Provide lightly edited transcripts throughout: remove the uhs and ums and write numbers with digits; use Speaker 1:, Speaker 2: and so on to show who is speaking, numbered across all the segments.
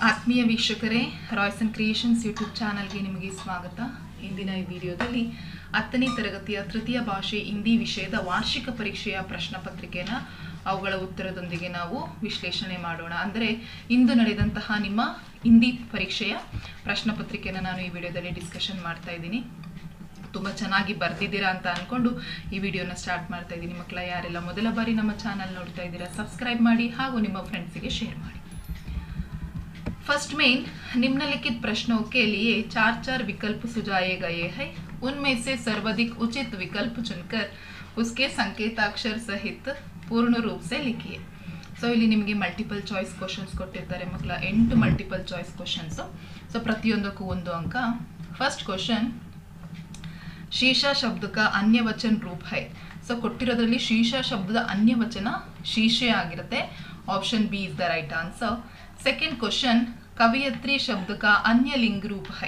Speaker 1: ಆತ್ಮೀಯ ವೀಕ್ಷಕರೇ, Royce and creations YouTube ಚಾನಲ್ಗೆ ನಿಮಗೆ ಸ್ವಾಗತ. ಇಂದಿನ ಈ ವಿಡಿಯೋದಲ್ಲಿ 10ನೇ ತರಗತಿಯ ತೃತೀಯ ಭಾಷೆ ಹಿಂದಿ ವಿಷಯದ ವಾರ್ಷಿಕ ಪರೀಕ್ಷೆಯ ಪ್ರಶ್ನೆ ಪತ್ರಿಕೆಯನ್ನು ಅವುಗಳ ಉತ್ತರದೊಂದಿಗೆ ನಾವು ವಿಶ್ಲೇಷಣೆ ಮಾಡೋಣ. ಅಂದರೆ ಇಂದು ನಡೆದಂತಹ ನಿಮ್ಮ ಹಿಂದಿ ಪರೀಕ್ಷೆಯ ಪ್ರಶ್ನೆ ಪತ್ರಿಕೆಯನ್ನು ನಾನು ಈ ವಿಡಿಯೋದಲ್ಲಿ ಡಿಸ್ಕಷನ್ ಮಾಡ್ತಾ ಇದ್ದೀನಿ. ತುಂಬ ಚೆನ್ನಾಗಿ ಬರ್ದಿದ್ದೀರಾ ಅಂತ ಅಂದ್ಕೊಂಡು ಈ ವಿಡಿಯೋನ ಸ್ಟಾರ್ಟ್ ಮಾಡ್ತಾ ಇದ್ದೀನಿ. ಮಕ್ಕಳ, ಯಾರೆಲ್ಲ ಮೊದಲ ಬಾರಿ ನಮ್ಮ ಚಾನಲ್ ನೋಡ್ತಾ ಇದ್ದೀರಾ ಸಬ್ಸ್ಕ್ರೈಬ್ ಮಾಡಿ ಹಾಗೂ ನಿಮ್ಮ ಫ್ರೆಂಡ್ಸಿಗೆ ಶೇರ್ ಮಾಡಿ. फर्स्ट मेन निम्नलिखित प्रश्नों के लिए 4 विकल्प सुझाए गए हैं. उनमें से सर्वाधिक उचित विकल्प चुनकर उसके संकेताक्षर सहित पूर्ण रूप से लिखिए. ಸೊ ಇಲ್ಲಿ ನಿಮಗೆ ಮಲ್ಟಿಪಲ್ ಚಾಯ್ಸ್ ಕ್ವಶನ್ಸ್ ಕೊಟ್ಟಿರ್ತಾರೆ ಮಕ್ಕಳ, 8 ಮಲ್ಟಿಪಲ್ ಚಾಯ್ಸ್ ಕ್ವಶನ್ಸ್. ಸೊ ಪ್ರತಿಯೊಂದಕ್ಕೂ 1 ಅಂಕ. ಫಸ್ಟ್ ಕ್ವಶನ್, शीशा शब्द का अन्य वचन रूप है. ಸೊ ಕೊಟ್ಟಿರೋದ್ರಲ್ಲಿ ಶೀಶಾ ಶಬ್ದದ ಅನ್ಯ ವಚನ ಶೀಶೆ ಆಗಿರುತ್ತೆ. Option B is the right answer. Second question, कवयत्री शब्द का अन्य लिंग रूप है.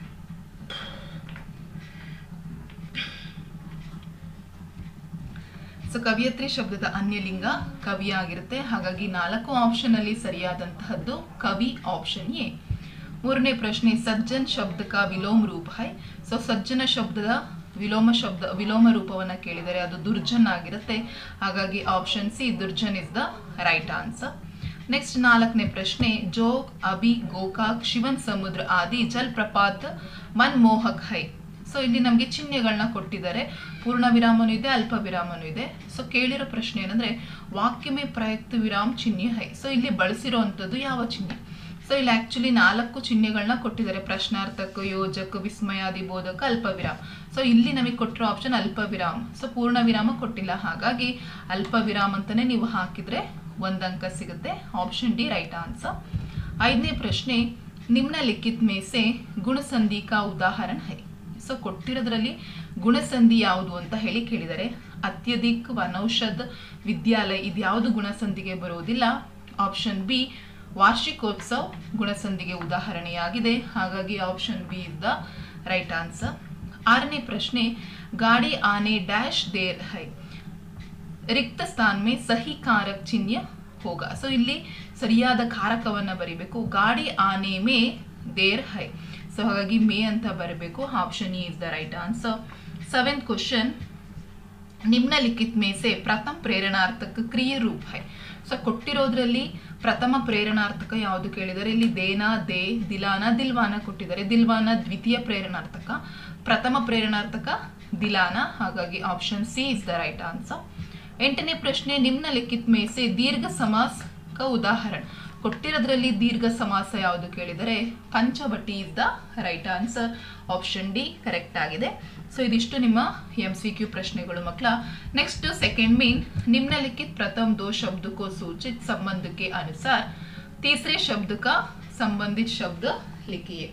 Speaker 1: ಸೊ ಕವಿಯತ್ರಿ ಶಬ್ದದ ಅನ್ಯ ಲಿಂಗ ಕವಿ ಆಗಿರುತ್ತೆ. ಹಾಗಾಗಿ 4 ಆಪ್ಷನ್ ಅಲ್ಲಿ ಸರಿಯಾದಂತಹದ್ದು ಕವಿ, ಆಪ್ಷನ್ ಎ. ಮೂರನೇ ಪ್ರಶ್ನೆ, ಸಜ್ಜನ್ ಶಬ್ದ का ವಿಲೋಮ ರೂಪ है. ಸೊ ಸಜ್ಜನ ಶಬ್ದದ ವಿಲೋಮ ರೂಪವನ್ನ ಕೇಳಿದರೆ ಅದು ದುರ್ಜನ್ ಆಗಿರುತ್ತೆ. ಹಾಗಾಗಿ ಆಪ್ಷನ್ ಸಿ, ದುರ್ಜನ್ is the right answer. Next 4ನೇ ಪ್ರಶ್ನೆ, जोग, अभी, गोकाक, शिवन समुद्र आदि जलप्रपात मनमोहक है. ಸೊ ಇಲ್ಲಿ ನಮಗೆ ಚಿಹ್ನೆಗಳನ್ನ ಕೊಟ್ಟಿದ್ದಾರೆ. ಪೂರ್ಣ ವಿರಾಮನೂ ಇದೆ, ಅಲ್ಪ ವಿರಾಮನೂ ಇದೆ. ಸೊ ಕೇಳಿರೋ ಪ್ರಶ್ನೆ ಏನಂದ್ರೆ ವಾಕ್ಯ ಮೇ ಪ್ರಯುಕ್ತ ವಿರಾಮ ಚಿಹ್ನೆ ಹೈ. ಸೊ ಇಲ್ಲಿ ಬಳಸಿರುವಂಥದ್ದು ಯಾವ ಚಿಹ್ನೆ? ಸೊ ಇಲ್ಲಿ ಆಕ್ಚುಲಿ 4 ಚಿಹ್ನೆಗಳನ್ನ ಕೊಟ್ಟಿದ್ದಾರೆ. ಪ್ರಶ್ನಾರ್ಥಕ, ಯೋಜಕ, ವಿಸ್ಮಯಾದಿ, ಬೋಧಕ, ಅಲ್ಪ ವಿರಾಮ. ಸೊ ಇಲ್ಲಿ ನಮಗೆ ಕೊಟ್ಟಿರೋ ಆಪ್ಷನ್ ಅಲ್ಪ ವಿರಾಮ. ಸೊ ಪೂರ್ಣ ವಿರಾಮ ಕೊಟ್ಟಿಲ್ಲ, ಹಾಗಾಗಿ ಅಲ್ಪ ವಿರಾಮ ಅಂತಾನೆ ನೀವು ಹಾಕಿದ್ರೆ 1 अंक सिगुತ್ತೆ. Option D right answer. 5ನೇ ಪ್ರಶ್ನೆ, निम्नलिखित में से गुणसंधि का उदाहरण है. ಸೊ ಕೊಟ್ಟಿರೋದ್ರಲ್ಲಿ ಗುಣಸಂಧಿ ಯಾವುದು ಅಂತ ಹೇಳಿ ಕೇಳಿದರೆ ಅತ್ಯಧಿಕ, ವನೌಷಧ, ವಿದ್ಯಾಲಯ ಇದು ಯಾವುದು ಗುಣಸಂಧಿಗೆ ಬರುವುದಿಲ್ಲ. ಆಪ್ಷನ್ ಬಿ, ವಾರ್ಷಿಕೋತ್ಸವ ಗುಣಸಂಧಿಗೆ ಉದಾಹರಣೆಯಾಗಿದೆ. ಹಾಗಾಗಿ option B is the right answer. 6ನೇ ಪ್ರಶ್ನೆ, ಗಾಡಿ ಆನೆ ಡ್ಯಾಶ್ ದೇರ್ ಹೈ. रिक्त स्थान में सही कारक चिन्ह होगा. ಸೊ ಇಲ್ಲಿ ಸರಿಯಾದ ಕಾರಕವನ್ನ ಬರಿಬೇಕು. ಗಾಡಿ ಆನೆ ಮೇ ದೇರ್ ಹೈ. ಸೊ ಹಾಗಾಗಿ ಮೇ ಅಂತ ಬರಬೇಕು. Option E is the right answer. 7th question, निम्नलिखित में से प्रथम प्रेरणार्थक क्रिया रूप है. ಸೊ ಕೊಟ್ಟಿರೋದ್ರಲ್ಲಿ ಪ್ರಥಮ ಪ್ರೇರಣಾರ್ಥಕ ಯಾವುದು ಕೇಳಿದರೆ ಇಲ್ಲಿ ದೇನಾ, ದೇ, ದಿಲಾನ, ದಿಲ್ವಾನ ಕೊಟ್ಟಿದ್ದಾರೆ. ದಿಲ್ವಾನ ದ್ವಿತೀಯ ಪ್ರೇರಣಾರ್ಥಕ, ಪ್ರಥಮ ಪ್ರೇರಣಾರ್ಥಕ ದಿಲಾನ. ಹಾಗಾಗಿ option C is the right answer. 8ನೇ ಪ್ರಶ್ನೆ, ನಿಮ್ನಲಿಖಿತ में से दीर्घ समास का उदाहरण. ಕೊಟ್ಟಿರೋದ್ರಲ್ಲಿ ದೀರ್ಘ ಸಮಾಸ ಯಾವುದು ಕೇಳಿದರೆ Panchavati is the right answer. Option D correct ಆಗಿದೆ. ಸೊ ಇದಿಷ್ಟು ನಿಮ್ಮ MCQ ಪ್ರಶ್ನೆಗಳು ಮಕ್ಕಳ. नेक्स्ट सेकंड मीन, निम्नलिखित प्रथम 2 शब्द को सूचित संबंध के अनुसार तीसरे शब्द का संबंधित शब्द लिखिए.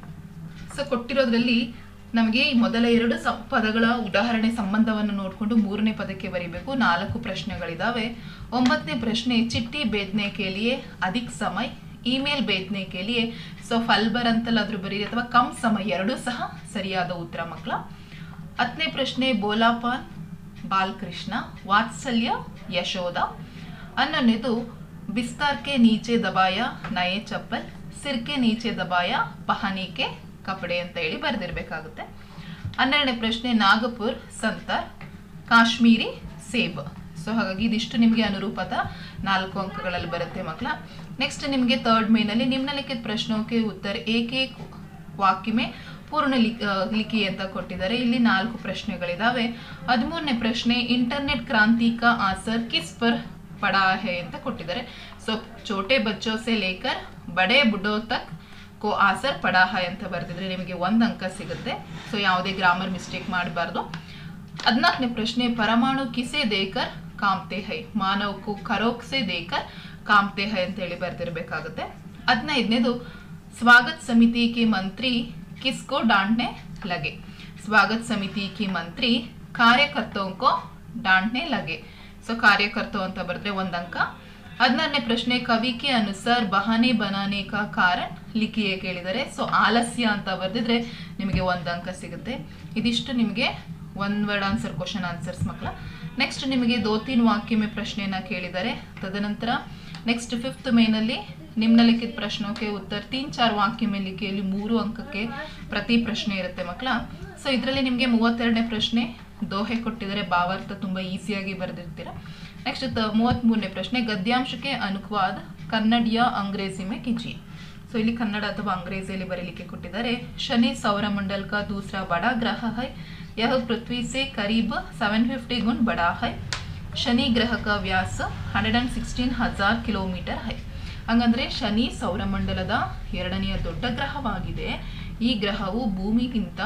Speaker 1: ಸೊ ಕೊಟ್ಟಿರೋದ್ರಲ್ಲಿ ನಮಗೆ ಮೊದಲ 2 ಪದಗಳ ಉದಾಹರಣೆ ಸಂಬಂಧವನ್ನು ನೋಡಿಕೊಂಡು 3ನೇ ಪದಕ್ಕೆ ಬರೀಬೇಕು. 4 ಪ್ರಶ್ನೆಗಳಿದಾವೆ. 9ನೇ ಪ್ರಶ್ನೆ, ಚಿಟ್ಟಿ ಬೇದನೆ के लिए अधिक समय, ईमेल भेजने के लिए. ಸೊ ಫಲ್ಬರ್ ಅಂತಲಾದ್ರೂ ಬರೀರಿ ಅಥವಾ ಕಮ್ ಸಮಯ, ಎರಡೂ ಸಹ ಸರಿಯಾದ ಉತ್ತರ ಮಕ್ಕಳ. 10ನೇ ಪ್ರಶ್ನೆ, ಬೋಲಾಪಾನ್ ಬಾಲಕೃಷ್ಣ, ವಾತ್ಸಲ್ಯ ಯಶೋಧ. 11ನೇದು, ಬಿಸ್ತಾರ್ ಕೆ ನೀಚೆ ದಬಾಯ ನಯೆ ಚಪ್ಪಲ್, ಸಿರ್ ಕೆ ನೀಚೆ ದಬಾಯ ಪಹನಿ ಕೆ ಕಪಡೆ ಅಂತ ಹೇಳಿ ಬರೆದಿರಬೇಕಾಗುತ್ತೆ. 12ನೇ ಪ್ರಶ್ನೆ, ನಾಗಪುರ್ ಸಂತರ್, ಕಾಶ್ಮೀರಿ ಸೇಬ್. ಸೊ ಹಾಗಾಗಿ ಇದಿಷ್ಟು ನಿಮಗೆ ಅನುರೂಪದ 4 ಅಂಕಗಳಲ್ಲಿ ಬರುತ್ತೆ ಮಕ್ಕಳ. ನೆಕ್ಸ್ಟ್ ನಿಮಗೆ 3rd ಮೇನಲ್ಲಿ ನಿಮ್ನಲಿಖಿತ ಪ್ರಶ್ನೋಕೆ ಉತ್ತರ ಏಕ್ ಏಕ್ ವಾಕ್ಯ ಮೇ ಪೂರ್ಣ ಲಿಖಿ ಅಂತ ಕೊಟ್ಟಿದ್ದಾರೆ. ಇಲ್ಲಿ 4 ಪ್ರಶ್ನೆಗಳಿದಾವೆ. 13ನೇ ಪ್ರಶ್ನೆ, ಇಂಟರ್ನೆಟ್ ಕ್ರಾಂತಿ ಕಾ ಆಸರ್ ಕಿಸ್ ಪರ್ ಪಡಾ ಹೈ ಅಂತ ಕೊಟ್ಟಿದ್ದಾರೆ. ಸೊ ಛೋಟೆ ಬಚ್ಚೋ ಸೆ ಲೇಕರ್ ಬಡೆ ಬುಡೋ ತಕ್ ಕೋ ಆಸರ್ ಪಡಾ ಹೈ ಅಂತ ಬರೆದಿದ್ರೆ ನಿಮಗೆ 1 ಅಂಕ ಸಿಗುತ್ತೆ. ಸೊ ಯಾವುದೇ ಗ್ರಾಮರ್ ಮಿಸ್ಟೇಕ್ ಮಾಡಬಾರ್ದು. 14ನೇ ಪ್ರಶ್ನೆ, ಪರಮಾಣು ಕಿಸೆ ದೇಕರ್ ಕಾಮ್ತೆ ಹೈ, ಮಾನವಕ್ಕೂ ಕರೋಕ್ ಸೆ ದೇಕರ್ ಕಾಮ್ತೆ ಹೈ ಅಂತ ಹೇಳಿ ಬರೆದಿರಬೇಕಾಗುತ್ತೆ. 15ನೇದು, ಸ್ವಾಗತ್ ಸಮಿತಿ ಕಿ ಮಂತ್ರಿ ಕಿಸ್ಕೋ ಡಾಂಟ್ನೆ ಲಗೆ. ಸ್ವಾಗತ್ ಸಮಿತಿ ಕಿ ಮಂತ್ರಿ ಕಾರ್ಯಕರ್ತೋं को डांटने लगे. ಸೊ ಕಾರ್ಯಕರ್ತೋ ಅಂತ ಬರೆದ್ರೆ 1 ಅಂಕ. 16ನೇ ಪ್ರಶ್ನೆ, ಕವಿ ಕೆ ಅನುಸಾರ ಬಹಾನೆ ಬನಾನೆ ಕಾ ಕಾರಣ ಲಿಖಿಯೇ ಕೇಳಿದರೆ. ಸೊ ಆಲಸ್ಯ ಅಂತ ಬರೆದಿದ್ರೆ ನಿಮಗೆ 1 ಅಂಕ ಸಿಗುತ್ತೆ. ಇದಿಷ್ಟು ನಿಮಗೆ 1 ವರ್ಡ್ ಆನ್ಸರ್ ಕ್ವಶನ್ ಆನ್ಸರ್ಸ್ ಮಕ್ಕಳ. ನೆಕ್ಸ್ಟ್ ನಿಮಗೆ 2-3 ವಾಕ್ಯ ಮೇ ಪ್ರಶ್ನೆಯನ್ನ ಕೇಳಿದ್ದಾರೆ. ತದನಂತರ ನೆಕ್ಸ್ಟ್ 5th ಮೇನಲ್ಲಿ निम्नलिखित प्रश्नों के उत्तर 3-4 वाक्य में लिखिए. ಇಲ್ಲಿ 3 ಅಂಕಕ್ಕೆ ಪ್ರತಿ ಪ್ರಶ್ನೆ ಇರುತ್ತೆ ಮಕ್ಕಳ. ಸೊ ಇದರಲ್ಲಿ ನಿಮಗೆ 32ನೇ ಪ್ರಶ್ನೆ ದೋಹೆ ಕೊಟ್ಟಿದ್ದಾರೆ, ಭಾವಾರ್ಥ ತುಂಬಾ ಈಸಿಯಾಗಿ ಬರೆದಿರ್ತೀರಾ. नेक्स्ट 33ನೇ ಪ್ರಶ್ನೆ ಗದ್ಯಾಂಶಕ್ಕೆ ಅನುವಾದ ಕನ್ನಡ या अंग्रेजी में कीजिए. सो ಇಲ್ಲಿ ಕನ್ನಡ ಅಥವಾ अंग्रेजिಯಲ್ಲಿ ಬರೆಯಲಿಕ್ಕೆ ಕೊಟ್ಟಿದ್ದಾರೆ. शनि सौरमंडल का दूसरा बड़ा ग्रह है. यह पृथ्वी से करीब 750 गुण बड़ा है. शनि ग्रह का व्यास 116,000 किलोमीटर है. ಹಾಗಂದ್ರೆ ಶನಿ ಸೌರಮಂಡಲದ ಎರಡನೆಯ ದೊಡ್ಡ ಗ್ರಹವಾಗಿದೆ. ಈ ಗ್ರಹವು ಭೂಮಿಗಿಂತ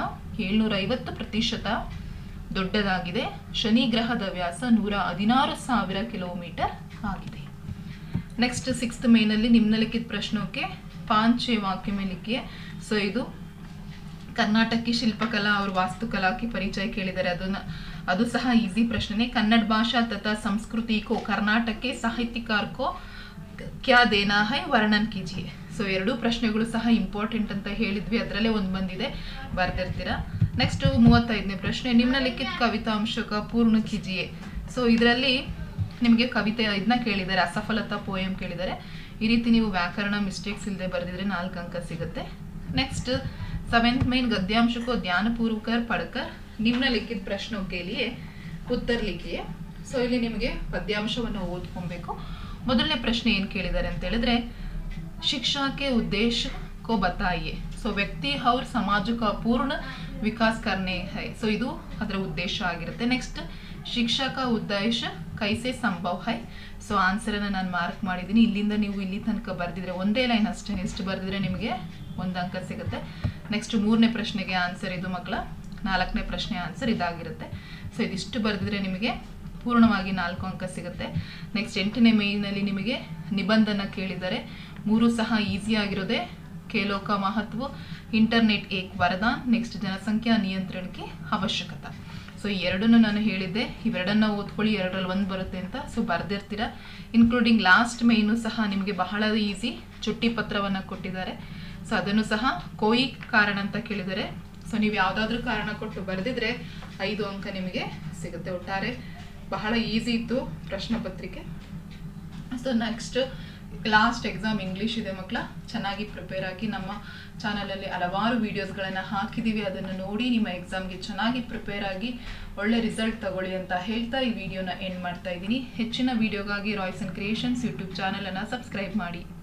Speaker 1: 750% ದೊಡ್ಡದಾಗಿದೆ. ಶನಿ ಗ್ರಹದ ವ್ಯಾಸ 116,000 किलोमीटर ಆಗಿದೆ. नेक्स्ट 6th ಮೇನಲ್ಲಿ निम्नलिखित प्रश्नों के 5-6 वाक्य में लिखिए. सो ಇದು कर्नाटक की शिल्पकला और वास्तुकला की परिचय ಕೇಳಿದರೆ ಅದು ಸಹ ಈಸಿ ಪ್ರಶ್ನೆ. कन्नड़ भाषा तथा संस्कृति को कर्नाटक के साहित्यकार को क्या देना है वर्णन कीजिए. सो ಎರಡು ಪ್ರಶ್ನೆಗಳು ಸಹ ಇಂಪಾರ್ಟೆಂಟ್ ಅಂತ ಹೇಳಿದ್ವಿ, ಅದರಲ್ಲೇ ಒಂದು ಬಂದಿದೆ, ಬರ್ದಿರ್ತೀರಾ. ನೆಕ್ಸ್ಟ್ 35ನೇ ಪ್ರಶ್ನೆ ನಿಮ್ನಲಿಖಿತ ಕವಿತಾಂಶ का पूर्ण कीजिए. सो ಇದರಲ್ಲಿ ನಿಮಗೆ ಕವಿತೆ ಇದನ್ನ ಕೇಳಿದ್ದಾರೆ, ಅಸಫಲತಾ ಪೋಯಂ ಕೇಳಿದ್ದಾರೆ. ಈ ರೀತಿ ನೀವು ವ್ಯಾಕರಣ ಮಿಸ್ಟೇಕ್ಸ್ ಇಲ್ಲದೆ ಬರೆದಿದ್ರೆ 4 ಅಂಕ ಸಿಗುತ್ತೆ. नेक्स्ट 7th में गद्यांश को ध्यानपूर्वक पढ़कर निम्नलिखित प्रश्नों के लिए उत्तर लिखिए. सो ಇಲ್ಲಿ ನಿಮಗೆ ಪದ್ಯಾಂಶವನ್ನು ಓದ್ಕೊಬೇಕು. ಮೊದಲನೇ ಪ್ರಶ್ನೆ ಏನು ಕೇಳಿದ್ದಾರೆ ಅಂತ ಹೇಳಿದ್ರೆ शिक्षा के उद्देश्य को बताइए. सो व्यक्ति और समाज का पूर्ण विकास करने है. सो ಇದು ಅದರ ಉದ್ದೇಶ ಆಗಿರುತ್ತೆ. ನೆಕ್ಸ್ಟ್ ಶಿಕ್ಷಾ का उद्देश्य कैसे संभव है. सो ಆನ್ಸರ್ ಅನ್ನು ನಾನು ಮಾರ್ಕ್ ಮಾಡಿದ್ದೀನಿ. ಇಲ್ಲಿಂದ ನೀವು ಇಲ್ಲಿ ತನಕ ಬರೆದಿದ್ರೆ ಒಂದೇ ಲೈನ್ ಅಷ್ಟೇ, ಎಷ್ಟು ಬರೆದಿದ್ರೆ ನಿಮಗೆ 1 ಅಂಕ ಸಿಗುತ್ತೆ. ನೆಕ್ಸ್ಟ್ 3ನೇ ಪ್ರಶ್ನೆಗೆ ಆನ್ಸರ್ ಇದು ಮಕ್ಕಳ. 4ನೇ ಪ್ರಶ್ನೆ ಆನ್ಸರ್ ಇದಾಗಿರುತ್ತೆ. ಸೊ ಇದಿಷ್ಟು ಬರೆದಿದ್ರೆ ನಿಮಗೆ ಪೂರ್ಣವಾಗಿ 4 ಅಂಕ ಸಿಗುತ್ತೆ. ನೆಕ್ಸ್ಟ್ 8ನೇ ಮೇನಲ್ಲಿ ನಿಮಗೆ ನಿಬಂಧನ ಕೇಳಿದರೆ 3 ಸಹ ಈಸಿ ಆಗಿರೋದೆ. खेलों का महत्व, इंटरनेट एक वरदान, नेक्स्ट जनसंख्या नियंत्रण की आवश्यकता. ಸೊ ಈ ಎರಡನ್ನು ನಾನು ಹೇಳಿದ್ದೆ, ಇವೆರಡನ್ನ ಓದ್ಕೊಳ್ಳಿ, 2ರಲ್ಲಿ 1 ಬರುತ್ತೆ ಅಂತ. ಸೊ ಬರ್ದಿರ್ತೀರಾ. ಇನ್ಕ್ಲೂಡಿಂಗ್ ಲಾಸ್ಟ್ ಮೇನು ಸಹ ನಿಮಗೆ ಬಹಳ ಈಸಿ ಚುಟ್ಟಿ ಪತ್ರವನ್ನು ಕೊಟ್ಟಿದ್ದಾರೆ. ಸೊ ಅದನ್ನು ಸಹ ಕೋಯಿ ಕಾರಣ ಅಂತ ಕೇಳಿದರೆ, ಸೊ ನೀವು ಯಾವುದಾದ್ರೂ ಕಾರಣ ಕೊಟ್ಟು ಬರೆದಿದ್ರೆ 5 ಅಂಕ ನಿಮಗೆ ಸಿಗುತ್ತೆ. ಒಟ್ಟಾರೆ ಬಹಳ ಈಸಿ ಇತ್ತು ಪ್ರಶ್ನೆ ಪತ್ರಿಕೆ. So next last exam English ಇದೆ ಮಕ್ಕಳ. ಚೆನ್ನಾಗಿ ಪ್ರಿಪೇರ್ ಆಗಿ ನಮ್ಮ ಚಾನಲಲ್ಲಿ ಹಲವಾರು ವಿಡಿಯೋಸ್ಗಳನ್ನು ಹಾಕಿದ್ದೀವಿ, ಅದನ್ನು ನೋಡಿ ನಿಮ್ಮ ಎಕ್ಸಾಮ್ಗೆ ಚೆನ್ನಾಗಿ ಪ್ರಿಪೇರ್ ಆಗಿ ಒಳ್ಳೆ ರಿಸಲ್ಟ್ ತಗೊಳ್ಳಿ ಅಂತ ಹೇಳ್ತಾ ಈ ವಿಡಿಯೋನ ಎಂಡ್ ಮಾಡ್ತಾ ಇದ್ದೀನಿ. ಹೆಚ್ಚಿನ ವಿಡಿಯೋಗಾಗಿ ರಾಯ್ಸನ್ ಕ್ರಿಯೇಷನ್ಸ್ ಯೂಟ್ಯೂಬ್ ಚಾನಲನ್ನು ಸಬ್ಸ್ಕ್ರೈಬ್ ಮಾಡಿ.